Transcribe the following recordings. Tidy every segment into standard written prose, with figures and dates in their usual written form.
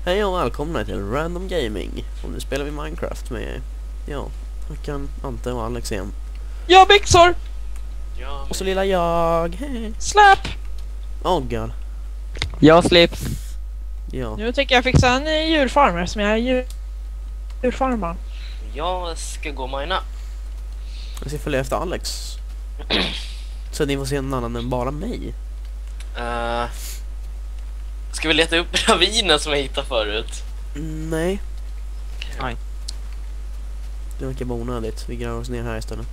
Hej och välkomna till Random Gaming. Och nu spelar vi Minecraft med, Håkan, Ante och Alex igen. Jag Bixor! Och så lilla jag, hej. Släpp! Oh god. Jag slips. Ja. Nu tänker jag fixa en djurfarmer som jag är djurfarmar. Jag ska gå och mina. Jag ska följa efter Alex. Så ni får se en annan än bara mig. Ska vi leta upp ravinen som jag hittade förut? Nej. Nej. Det verkar vara onödigt. Vi gräver oss ner här istället.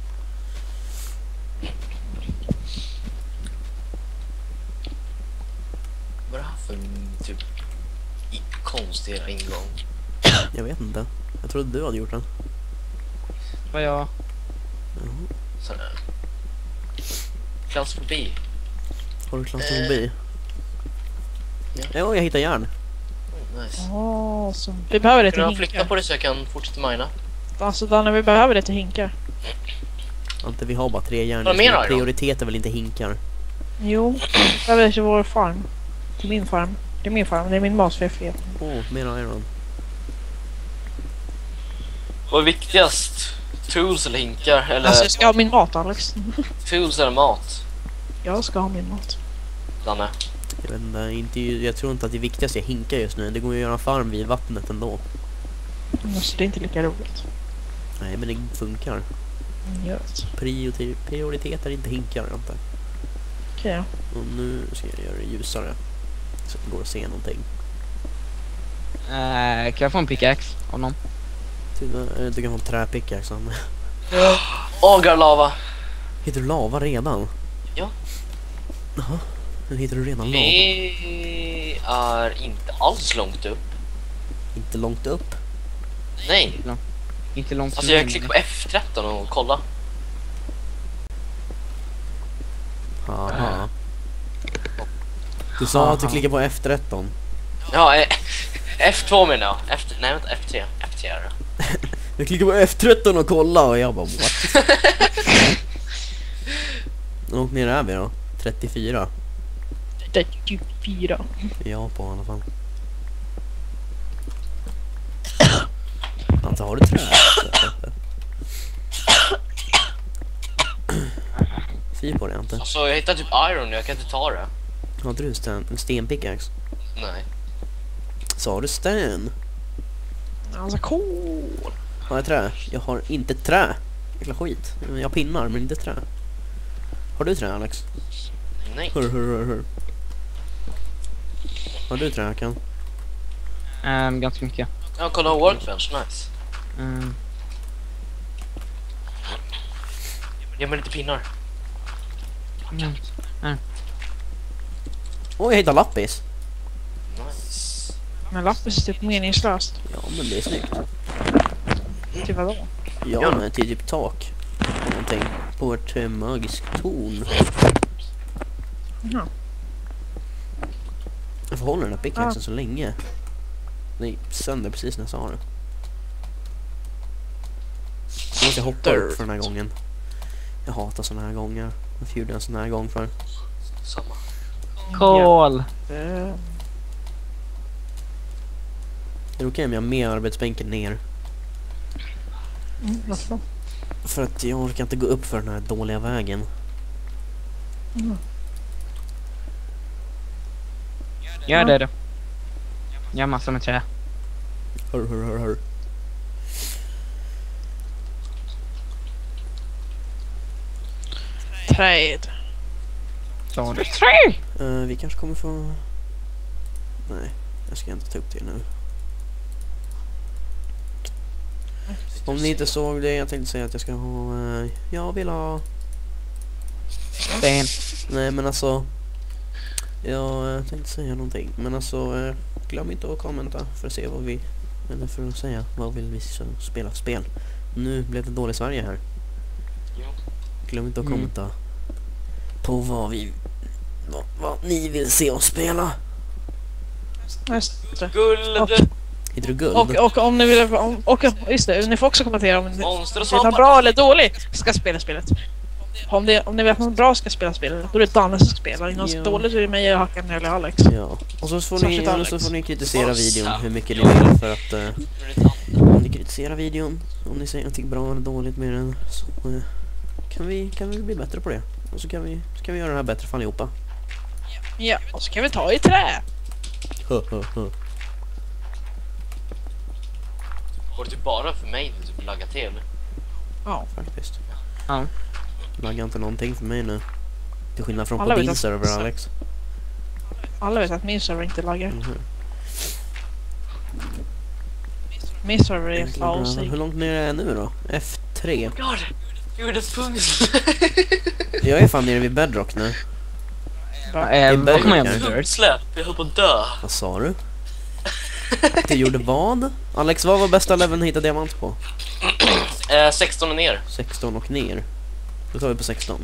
Vad är det här för typ konstiga ingång? Jag vet inte. Jag trodde du hade gjort den. Vad jag? Sådär. Klaustrofobi. Har du klaustrofobi? Ja. Ja, jag hittar järn. Nice. Så vi behöver det till Kan jag flytta hinkar. på det så jag kan fortsätta mina? Alltså Danne, vi behöver det till hinkar. Ante, vi har bara 3 järn. Vad menar du då? Prioritet är väl inte hinkar? Jo, vi behöver det till vår farm. Till min farm. Det är min farm, det är min basfefet. Mer iron. Vad är viktigast? Tools eller hinkar? Eller Alltså jag ska ha min mat, Alex. tools eller mat? Jag ska ha min mat. Danne. Jag vet inte, jag tror inte att det viktigaste är hinkar just nu. Det går ju att göra en farm vid vattnet ändå. Så det är inte lika roligt. Nej, men det funkar. Yes. Prioritet är inte hinkar, inte. Okej. Och nu ska jag göra det ljusare. Så att det går att se någonting. Kan jag få en pickaxe av någon? Du kan få en träpickaxe. Agarlava. Hittar du lava redan? Ja. Jaha, nu hittar du redan lava. Det är inte alls långt upp. Inte långt upp. Nej. Inte långt. Alltså jag klickar på F13 och kolla. Haha. Du sa att du klickar på F13. Ja, F2 menar jag. Nej, vänta, F3. F3 är det. Jag klickar på F13 och kolla och jag bara what? Och ner är vi då? 34. Det är 24. Ja, på i alla fall. Ante, har du trä? Fy på det, Ante. Alltså jag hittade typ iron, jag kan inte ta det. Har du en stenpickaxe? Nej. Sa du sten? Alltså cool. Har jag trä? Jag har inte trä. Jäkla skit. Jag har pinnar men inte trä. Har du trä, Alex? Nej. Hör. Har du trä, Håkan? Ganska mycket. Ja, kolla workbench, nice. Ge mig lite pinnar. Åh, jag hittar lappis. Nice. Men lappis är typ meningslöst. Ja, men det är snyggt. Till vadå? Ja, men till typ tak. Någonting. På ett magisk torn. Ja. Jag får hålla den här pickaxen så länge. Nej, sönder precis när jag sa det. Så måste jag hoppa upp för den här gången. Jag hatar såna här gånger. Varför gjorde jag en sån här gång för? Samma. Kol. Är det okej om jag har med arbetsbänken ner? Varför? För att jag orkar inte gå upp för den här dåliga vägen. Gör det då. Jag har massor med trä. Hör. Träd. Så det trä. Vi kanske kommer få... Nej, jag ska inte ta upp det nu. Om ni inte såg det, jag tänkte säga att jag ska ha... jag vill ha... Sten. Nej, men alltså... Jag tänkte säga någonting. Men alltså, glöm inte att kommenta för att se vad vi... Eller för att säga vad vill vi spela för spel. Nu blev det dåligt Sverige här. Glöm inte att kommenta på vad vi... Vad ni vill se oss spela. Just det. Guld! Hittar du guld? Och om ni vill... Och just det, ni får också kommentera om ni Monster och vill ha svampar. bra eller dålig ska spela spelet. Om ni vet något bra ska spela spel, då är det Danne som spelar. Något Ja. dåligt så är det mig, Hackan eller Alex. Ja. Och så Särskilt Alex. får ni kritisera videon hur mycket ni vill för att om ni kritiserar videon, om ni säger någonting bra eller dåligt med den så kan vi bli bättre på det. Och så kan vi göra det här bättre för allihopa. Ja, och så kan vi ta i trä. Går det typ bara för mig att typ lagga till? Ja. Faktiskt. Ja. Laggar inte någonting för mig nu. Till skillnad från Alla på vet din att- server, Alex. Alla vet att min server inte laggar. Mhm. Min server är Äntligen bra. Hur asig. långt ner är jag nu då? F3. God, jag gjorde ett punkt. Jag är fan nere vid Bedrock nu. Vad kommer jag med Dirt. Dirt? Släpp, jag höll på att dö. Vad sa du? Du gjorde vad? Alex, vad var bästa leveln att hitta diamant på? 16 och ner. 16 och ner. Då tar vi på 16.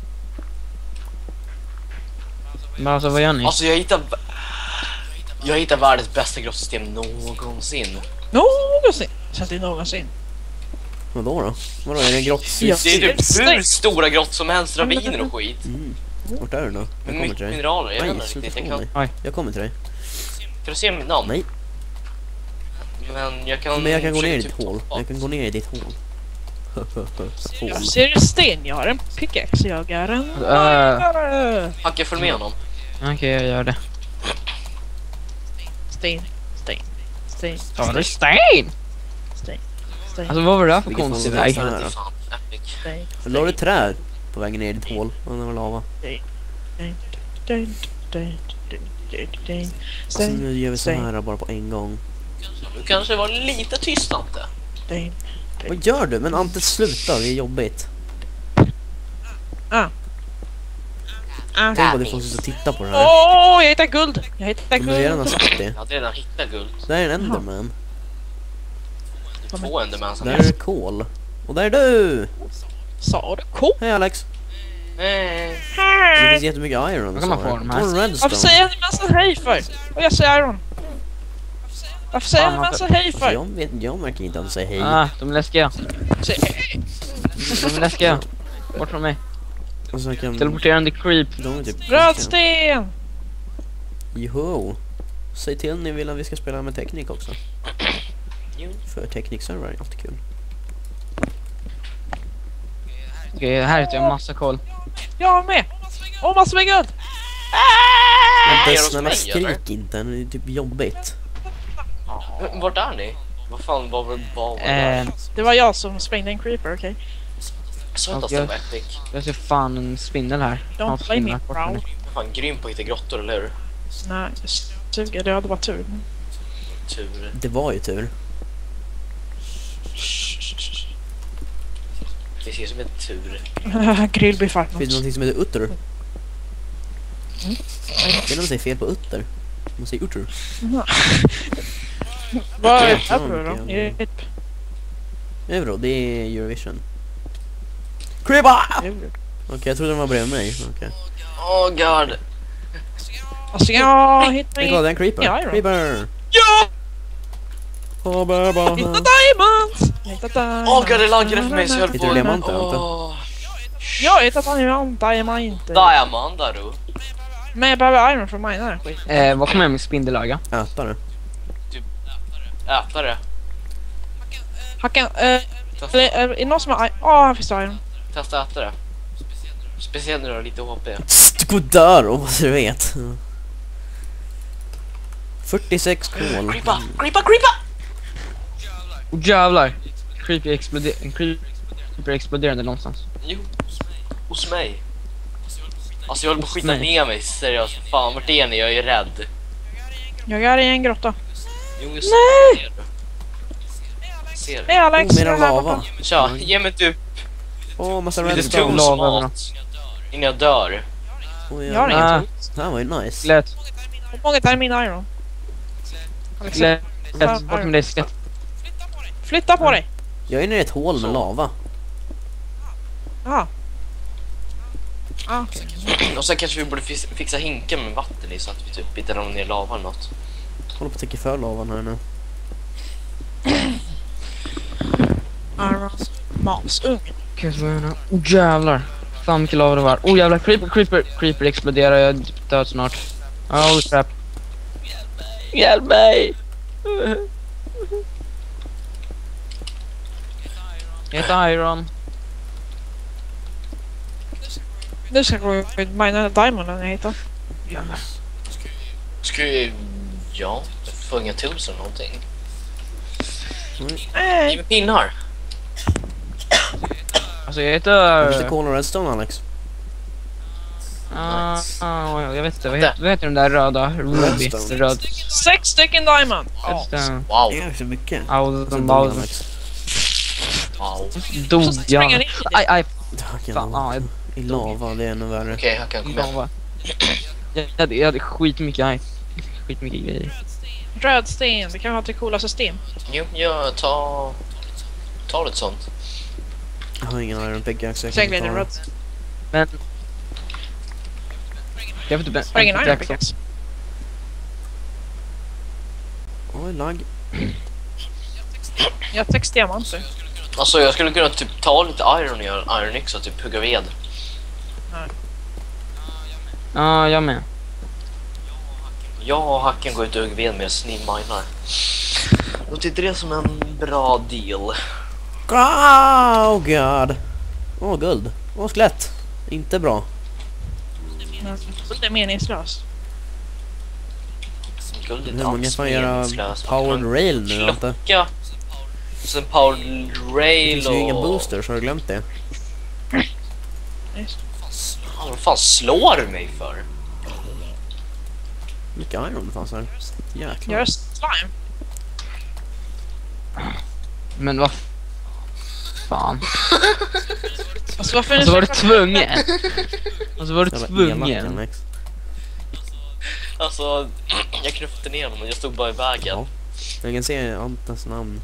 Men alltså vad gör ni? Alltså jag hittar världens bästa grottsystem någonsin. Någonsin. Så att det är någonsin. Vadå då? Vadå, är det en grott? Ja. Det är typ hur stora grott som helst, raviner och skit. Mm. Vart är du då? Jag kommer Mycket till dig. mineraler, jag vet Nej, inte sluta riktigt. få mig. Oj. Jag kommer till dig. Kan du se mitt namn? Nej, Men jag kan... men jag kan gå ner i försöka ditt hål. ta- Jag kan gå ner i ditt hål. Hål. Jag ser en sten, jag har en pickaxe, jag är en... Hacka, följ med honom. Okej, jag gör det. Sten, sten, sten, Ja, det är sten, sten! sten, sten, Alltså vad var det här för Vilket konstig fan väg? är det? Det är fan epic. sten, La du träd på vägen ner i ditt hål? Och det var lava. sten, sten, sten, sten, sten, Så sten, nu gör vi så sten, här bara på en gång. Du kanske var lite tyst, Ante. sten. Vad gör du? Men Ante, sluta, det är jobbigt. Tänk vad du får sitta och titta på det här. Åh, jag hittar guld! Jag hittar Men vi redan har guld! sagt det. Jag hade redan hittat guld. Där är en enderman. Det är 2 endermans som Där är det kol. Och där är du! Sa du ko? Hej Alex! Det finns jättemycket iron. Vad kan man få de här? Och Varför redstone. säger ni massa hej för? Och jag säger Iron. Varför säger ni massa hej Alltså, för? jag märker inte att du säger hej. De är läskiga. Säg hej. De är läskiga. Bort från mig. Och så kan Teleporterande creep. de är typ... Rödsten! Joho! Säg till ni vill att vi ska spela med teknik också. Jo. För teknikserver är alltid kul. Okej, här hittar jag massa kol. Jag med! Åh, massor med guld! Men är det de snälla mig, eller? skrik inte, det är typ jobbigt. Men vart är ni? Vad fan var det där? Det var jag som sprängde en creeper, okej? Så att det var epic. Jag ser fan en spindel här. Don't blame me, bro. Jag är fan grym på att hitta grottor, eller hur? Nej, suger, det hade varit tur. Tur. Det var ju tur. Det ser som en tur. Grillbiffar. Finns det någonting som heter utter? Det är när man säger fel på utter. Man säger utter. Vad är Ja, det då? okej. Är det Euro, det är Eurovision. Creeper! Okej, jag trodde den var bredvid mig. Okej. Oh god. Alltså jag hittar Men kolla, det är en creeper. Ja, Iron. Creeper! Ja! Hitta Hitta diamonds! Hitta diamonds! Åh god, det laggade för mig så jag höll Hittar på... du diamanter, Ante? Åh. Jag har hittat diamant. Diamond där du. Men jag behöver iron för att mina den skit. Vad kommer jag med spindellaga? Äta det. Äta det. Hackan, Testa, är det någon som har iron? Åh, här finns det iron. testa äta det. Speciellt när du har lite HP. Du går dör och vad du vet. 46 kol. Creepa! Creepa! Creepa! Oh jävlar! Creeper exploderade någonstans. Jo. Hos mig. Alltså jag håller på att skita Nej. ner mig, seriöst. Fan, vart är ni? Jag är rädd. Jag är i en grotta. Jo, just Nej! ser du. Ser Hej du? Alex! Mera jag är här lava. borta. Tja, ge mig typ Massa lite redstone. tools lava och överallt. mat. Innan jag dör. Oh, Jag har ja. ingen Ah. tools. Det här var ju nice. Skelett. Hur många är min iron? Alex, Skelett. Bort med dig skelett. flytta på dig! Jag är nere i ett hål med Så. lava. Jaha. Ah, okej. Och sen kanske vi borde fixa hinken med vatten i så att vi typ inte ramlar ner lava eller något. Håller på att täcka för lavan här nu. Iron. Masugn. Okej, så var jag nu. Oh jävlar. fan mycket lava det var. Oh jävlar, creeper exploderar, jag är död snart. Oh crap. Hjälp mig! Jag heter Iron. Nu ska jag gå ut mina diamonden jag hittar. Ska ju... Ja, jag får inga tools eller någonting. Ge Nej. mig pinnar. Alltså jag Måste heter... kolla Redstone, Alex. Jag vet inte, vad heter de där röda? Ruby. Redstone. Röd. 6 stycken diamond. Ja. Redstone. Wow. Det är så mycket. Alex. Wow. Dog Så springer jag. ni in. Aj. Tack, Fan, ja, I lava, det är ännu värre. Okej, jag kan komma. lava. Jag hade skitmycket grejer. Röd sten, det kan vara det coolaste sten. Jo, jag tar ett sånt. Jag har ingen iron pickaxe. Så jag glider röd. Men... Jag vet inte... Har ingen iron pickaxe. Oj, lag. Jag har 6 diamanter. Alltså jag skulle kunna typ ta lite iron och göra iron X och typ hugga ved. Ja, jag med. Jag och hacken går ut och hugger ved med snimminar. Låter inte det som en bra deal? Oh god. Guld. Skelett. Inte bra. Det är meningslöst. Guld är Hur inte många alls fan göra meningslöst. powered rail nu inte? Klocka. Sen powered Det rail finns ju inga och... boosters, har du glömt det? Vad fan slår du mig för? Mycket iron fanns här. Jäklar. Gör slime. Men vad fan. Alltså varför är ni Alltså var du så tvungen? Alltså var du Jävla elak, tvungen? Alex. Alltså, jag knuffade ner honom och jag stod bara i vägen. Ja. Jag kan se Antons namn.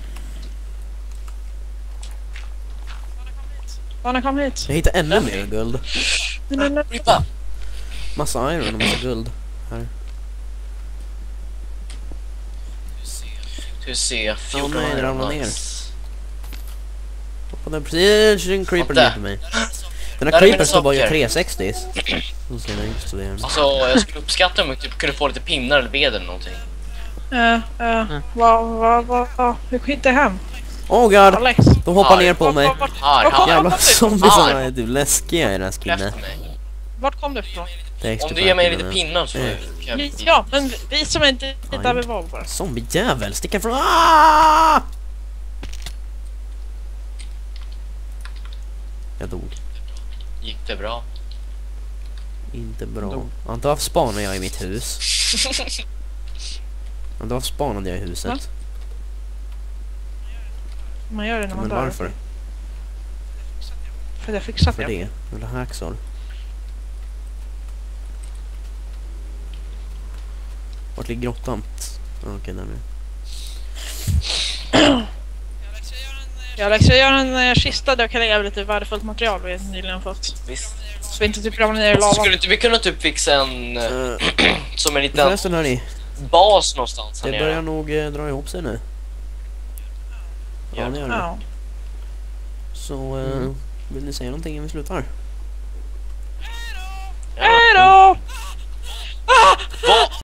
Anna, kom hit. Jag hittar ännu mer guld. Nej. Rippa! Massa iron och massa guld. Här. Ska vi se, 14 nej, det iron, ramlar ner. nice. Hoppade precis en creeper Vänta. ner på mig. Den Där här är mina creeper ska bara göra saker. 360. Så ser det ut så det är. Alltså, jag skulle uppskatta om jag typ kunde få lite pinnar eller ved eller någonting. Hur skiter jag hem? Oh god! Alex. De hoppar Aj. ner på mig. Här, Jävla Aj. zombiesarna är du läskiga i den här Släpp skinnet. mig. Vart kom du ifrån? Det är extra Om du ger mig färdigt lite nu. pinnar så kan jag... Ja, men vi som inte hittar Aj. revolver. Zombiejävel, sticka från... Ah! Jag dog. Gick det bra? Inte bra. Dog. Ante, varför spanade jag i mitt hus? Ante, varför spanade jag i huset? Va? Man gör det när man Men dör. varför? För det fixat För jag. det? Eller hacksol? Vart ligger grottan? Okej, där nu. Ja, Alex, jag gör en kista där jag kan lägga lite värdefullt material vi nyligen fått. Visst. Så vi inte typ ramlar ner i lava. Skulle inte vi kunna typ fixa en... som en liten Förresten hörni, bas någonstans här det börjar nere? nog dra ihop sig nu. Ja, det gör det. Ja. Så, vill ni säga någonting innan vi slutar? Ja. Hej då!